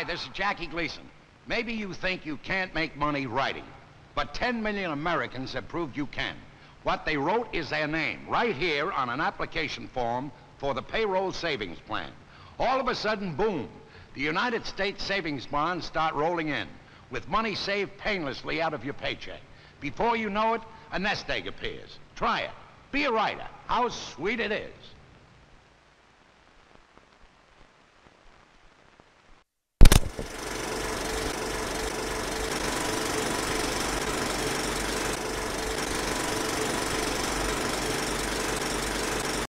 Hi, this is Jackie Gleason. Maybe you think you can't make money writing, but 10 million Americans have proved you can. What they wrote is their name, right here on an application form for the payroll savings plan. All of a sudden, boom, the United States savings bonds start rolling in, with money saved painlessly out of your paycheck. Before you know it, a nest egg appears. Try it. Be a writer. How sweet it is.